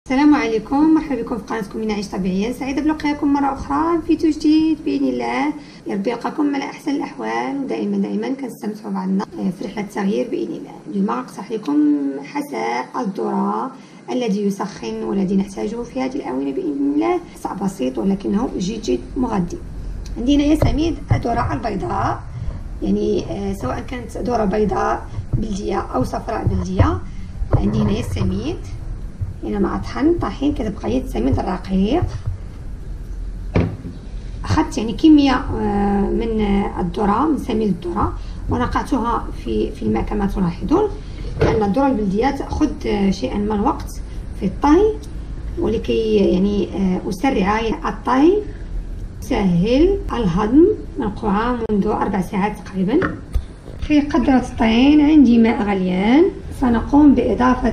السلام عليكم، مرحبا بكم في قناتكم نعيش طبيعيا. سعيده بلقائكم مره اخرى في فيديو جديد باذن الله. يا ربي يلقاكم على احسن الاحوال، ودائما كنستمتعوا بعضنا في رحله التغيير باذن الله. اليوم اقترح لكم حساء الذره الذي يسخن والذي نحتاجه في هذه الاونه باذن الله. حساء بسيط ولكنه جد مغذي. عندي هنايا سميد الذره البيضاء، يعني سواء كانت ذره بيضاء بلديه او صفراء بلديه. عندي هنايا السميد، هنا مع طحين كتبقى هي السميد الرقيق. اخذت يعني كميه من الذره، من سميد الذره، ونقعتها في الماء كما تلاحظون، لان الذره البلديه تاخذ شيئا من الوقت في الطهي، ولكي يعني اسرع الطهي سهل الهضم، منقوعه منذ 4 ساعات تقريبا. في قدرة الطحين عندي ماء غليان، سنقوم بإضافة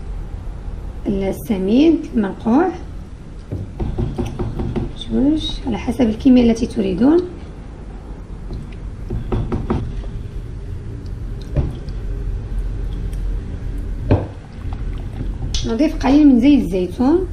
السميد المنقوع جوج على حسب الكمية التي تريدون. نضيف قليل من زيت الزيتون،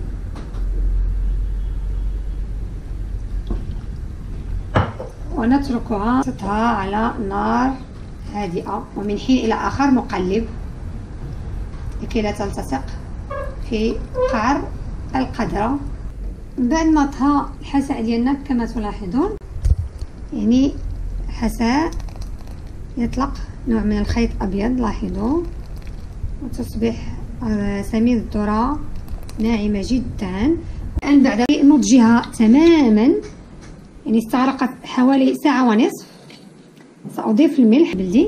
ونتركها على نار هادئة، ومن حين إلى آخر نقلب لكي لا تلتصق في قعر القدرة. بعد ما طهى الحساء ديالنا كما تلاحظون، يعني حساء يطلق نوع من الخيط أبيض، لاحظوا، وتصبح سميد الذرة ناعمة جدا. الآن بعد نضجها تماما، يعني استغرقت حوالي ساعة ونصف، سأضيف الملح بلدي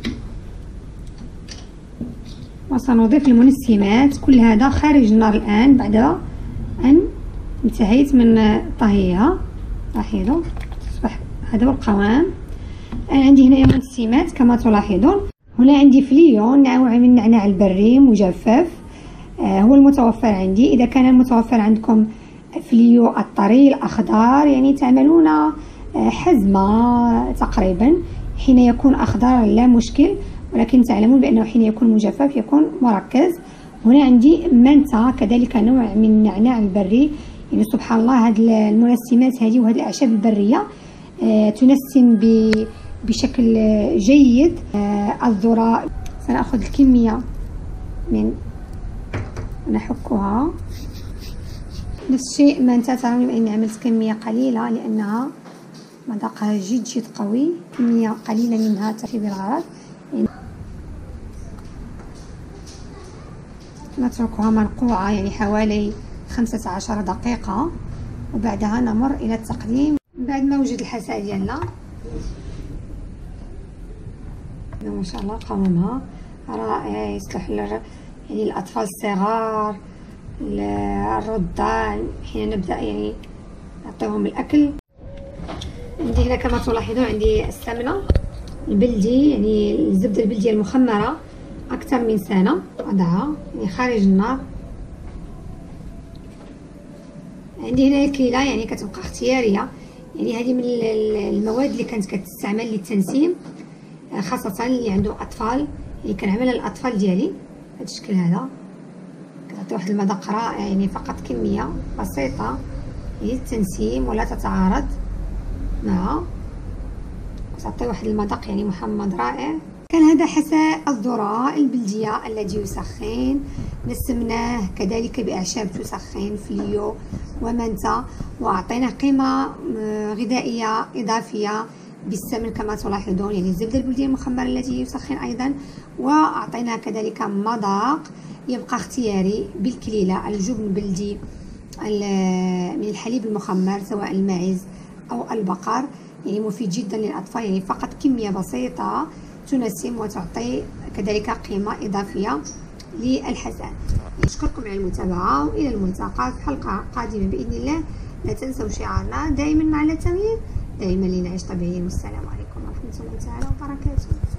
وسنضيف المنسمات. كل هذا خارج النار الآن بعد أن انتهيت من طهيها. لاحظوا تصبح هذا هو القوام. الآن عندي هنا منسمات كما تلاحظون. هنا عندي فليون، نوع من النعناع البري مجفف، هو المتوفر عندي. إذا كان المتوفر عندكم فليو الطري الأخضر، يعني تعملون حزمة تقريبا. حين يكون أخضر لا مشكل، ولكن تعلمون بأنه حين يكون مجفف يكون مركز. هنا عندي منتا، كذلك نوع من النعناع البري. يعني سبحان الله، هذه المنسمات هذه وهذه الأعشاب البرية تنسم بشكل جيد الذرة. سنأخذ الكمية من نحكها. نفس الشيء منتا، ترون بأني عملت كمية قليلة لأنها مذاقها جد قوي. كمية قليلة منها تكفي بالغرض. نتركها منقوعة يعني حوالي 15 دقيقة، وبعدها نمر إلى التقديم. بعد ما وجد الحساء ديالنا، ما شاء الله قوامها رائع، يصلح يعني الأطفال الصغار، الرضع، حين نبدأ يعني نعطيهم الأكل. عندي هنا كما تلاحظون عندي السمنة البلدي، يعني الزبدة البلدية المخمرة، أكثر من سنة وضعها يعني خارج النار. عندي هنا الكليلة، يعني كتبقى اختيارية، يعني هذه من المواد اللي كانت كتستعمل للتنسيم، خاصة اللي عنده أطفال. يعني كنعملها للأطفال ديالي بهذا الشكل هذا، كتعطي واحد المذاق رائع، يعني فقط كمية بسيطة للتنسيم ولا تتعارض مع، تعطي واحد المذاق يعني محمض رائع. كان هذا حساء الذرة البلدية الذي يسخن. نسمناه كذلك بأعشاب تسخن، فليو ومنتا، وأعطينا قيمة غذائية إضافية بالسمن كما تلاحظون، يعني الزبدة البلدية المخمرة التي يسخن أيضا، وأعطينا كذلك مذاق يبقى اختياري بالكليلة، الجبن البلدي من الحليب المخمر سواء الماعز أو البقر، يعني مفيد جدا للأطفال. يعني فقط كمية بسيطة تنسم وتعطي كذلك قيمة إضافية للحساء. أشكركم على المتابعة، وإلى الملتقى في حلقة قادمة بإذن الله. لا تنسوا شعارنا دائما مع التغيير، دائما لنعيش طبيعيا. والسلام عليكم ورحمة الله تعالى وبركاته.